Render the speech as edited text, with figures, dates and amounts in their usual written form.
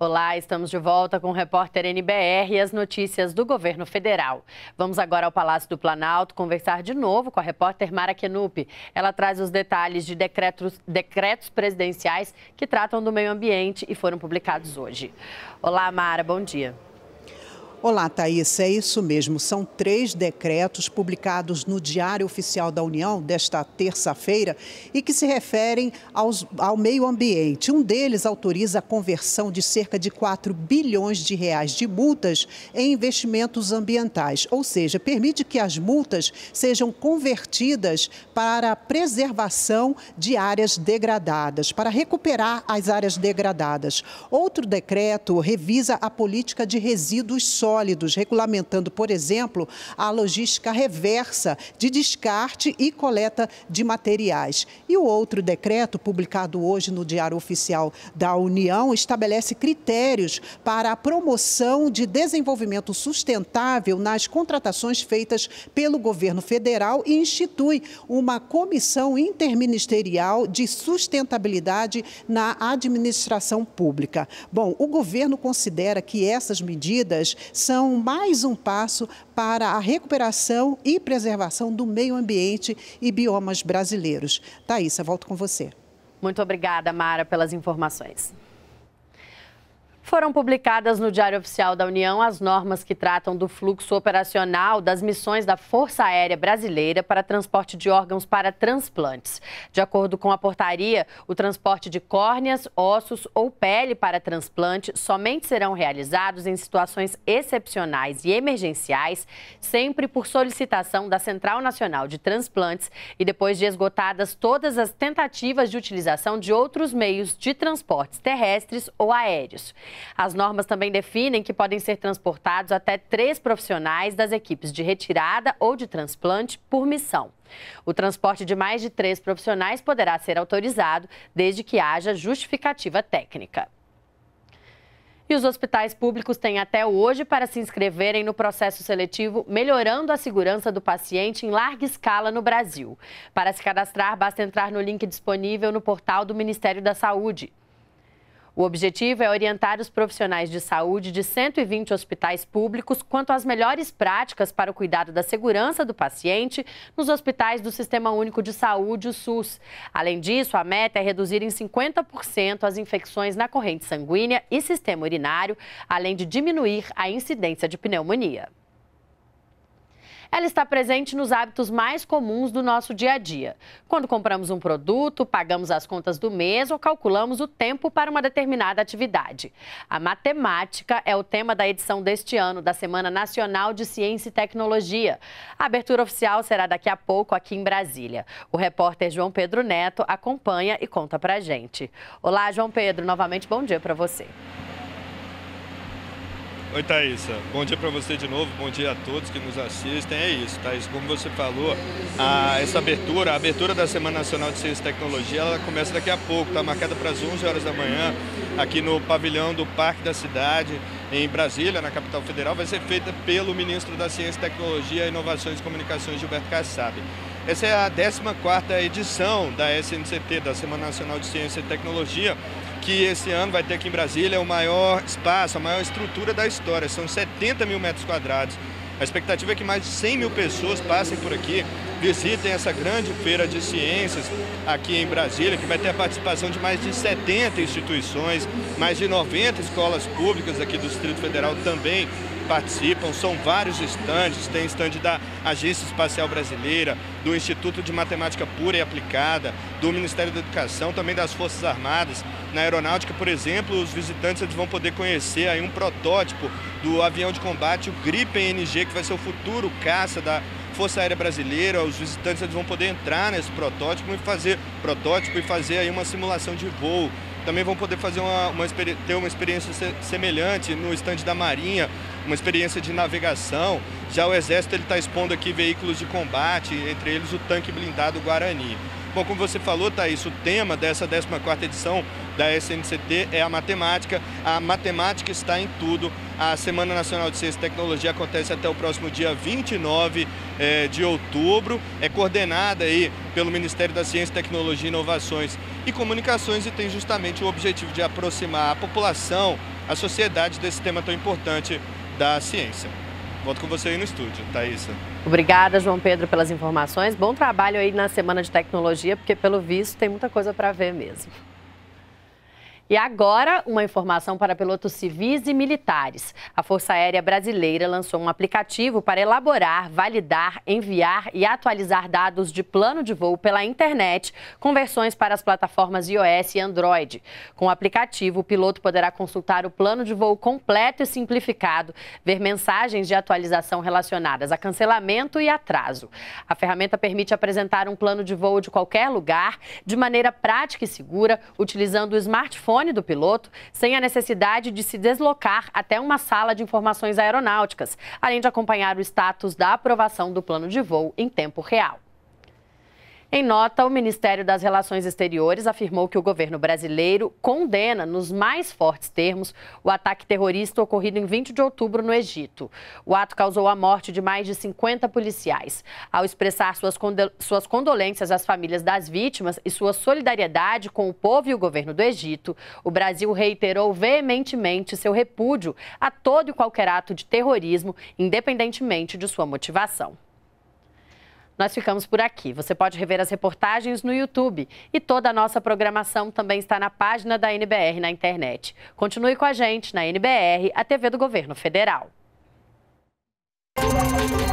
Olá, estamos de volta com o repórter NBR e as notícias do governo federal. Vamos agora ao Palácio do Planalto conversar de novo com a repórter Mara Kenup. Ela traz os detalhes de decretos presidenciais que tratam do meio ambiente e foram publicados hoje. Olá, Mara, bom dia. Olá, Thaís, é isso mesmo. São 3 decretos publicados no Diário Oficial da União desta terça-feira e que se referem ao meio ambiente. Um deles autoriza a conversão de cerca de 4 bilhões de reais de multas em investimentos ambientais, ou seja, permite que as multas sejam convertidas para a preservação de áreas degradadas, para recuperar as áreas degradadas. Outro decreto revisa a política de resíduos sólidos, regulamentando, por exemplo, a logística reversa de descarte e coleta de materiais. E o outro decreto, publicado hoje no Diário Oficial da União, estabelece critérios para a promoção de desenvolvimento sustentável nas contratações feitas pelo governo federal e institui uma comissão interministerial de sustentabilidade na administração pública. Bom, o governo considera que essas medidas são mais um passo para a recuperação e preservação do meio ambiente e biomas brasileiros. Thaísa, volto com você. Muito obrigada, Mara, pelas informações. Foram publicadas no Diário Oficial da União as normas que tratam do fluxo operacional das missões da Força Aérea Brasileira para transporte de órgãos para transplantes. De acordo com a portaria, o transporte de córneas, ossos ou pele para transplante somente serão realizados em situações excepcionais e emergenciais, sempre por solicitação da Central Nacional de Transplantes e depois de esgotadas todas as tentativas de utilização de outros meios de transportes terrestres ou aéreos. As normas também definem que podem ser transportados até 3 profissionais das equipes de retirada ou de transplante por missão. O transporte de mais de 3 profissionais poderá ser autorizado desde que haja justificativa técnica. E os hospitais públicos têm até hoje para se inscreverem no processo seletivo Melhorando a Segurança do Paciente em Larga Escala no Brasil. Para se cadastrar, basta entrar no link disponível no portal do Ministério da Saúde. O objetivo é orientar os profissionais de saúde de 120 hospitais públicos quanto às melhores práticas para o cuidado da segurança do paciente nos hospitais do Sistema Único de Saúde, o SUS. Além disso, a meta é reduzir em 50% as infecções na corrente sanguínea e sistema urinário, além de diminuir a incidência de pneumonia. Ela está presente nos hábitos mais comuns do nosso dia a dia. Quando compramos um produto, pagamos as contas do mês ou calculamos o tempo para uma determinada atividade. A matemática é o tema da edição deste ano da Semana Nacional de Ciência e Tecnologia. A abertura oficial será daqui a pouco aqui em Brasília. O repórter João Pedro Neto acompanha e conta pra gente. Olá, João Pedro, novamente bom dia para você. Oi, Thaísa. Bom dia para você de novo, bom dia a todos que nos assistem. É isso, Thaísa, como você falou, a abertura da Semana Nacional de Ciência e Tecnologia, ela começa daqui a pouco, está marcada para as 11 horas da manhã, aqui no pavilhão do Parque da Cidade, em Brasília, na capital federal. Vai ser feita pelo ministro da Ciência, Tecnologia, Inovações e Comunicações, Gilberto Kassab. Essa é a 14ª edição da SNCT, da Semana Nacional de Ciência e Tecnologia, que esse ano vai ter aqui em Brasília o maior espaço, a maior estrutura da história. São 70 mil metros quadrados. A expectativa é que mais de 100 mil pessoas passem por aqui, visitem essa grande feira de ciências aqui em Brasília, que vai ter a participação de mais de 70 instituições, mais de 90 escolas públicas aqui do Distrito Federal também participam. São vários estandes, tem estande da Agência Espacial Brasileira, do Instituto de Matemática Pura e Aplicada, do Ministério da Educação, também das Forças Armadas. Na aeronáutica, por exemplo, os visitantes eles vão poder conhecer aí um protótipo do avião de combate, o Gripen NG, que vai ser o futuro caça da Força Aérea Brasileira. Os visitantes eles vão poder entrar nesse protótipo e fazer aí uma simulação de voo. Também vão poder fazer ter uma experiência semelhante no estande da Marinha, uma experiência de navegação. Já o Exército está expondo aqui veículos de combate, entre eles o tanque blindado Guarani. Bom, como você falou, Thaís, o tema dessa 14ª edição da SNCT é a matemática. A matemática está em tudo. A Semana Nacional de Ciência e Tecnologia acontece até o próximo dia 29 de outubro. É coordenada aí pelo Ministério da Ciência, Tecnologia, Inovações e Comunicações e tem justamente o objetivo de aproximar a população, a sociedade desse tema tão importante da ciência. Volto com você aí no estúdio, Thaísa. Obrigada, João Pedro, pelas informações. Bom trabalho aí na Semana de Tecnologia, porque pelo visto tem muita coisa para ver mesmo. E agora, uma informação para pilotos civis e militares. A Força Aérea Brasileira lançou um aplicativo para elaborar, validar, enviar e atualizar dados de plano de voo pela internet, com versões para as plataformas iOS e Android. Com o aplicativo, o piloto poderá consultar o plano de voo completo e simplificado, ver mensagens de atualização relacionadas a cancelamento e atraso. A ferramenta permite apresentar um plano de voo de qualquer lugar, de maneira prática e segura, utilizando o smartphone do piloto, sem a necessidade de se deslocar até uma sala de informações aeronáuticas, além de acompanhar o status da aprovação do plano de voo em tempo real. Em nota, o Ministério das Relações Exteriores afirmou que o governo brasileiro condena, nos mais fortes termos, o ataque terrorista ocorrido em 20 de outubro no Egito. O ato causou a morte de mais de 50 policiais. Ao expressar suas condolências às famílias das vítimas e sua solidariedade com o povo e o governo do Egito, o Brasil reiterou veementemente seu repúdio a todo e qualquer ato de terrorismo, independentemente de sua motivação. Nós ficamos por aqui. Você pode rever as reportagens no YouTube e toda a nossa programação também está na página da NBR na internet. Continue com a gente na NBR, a TV do Governo Federal.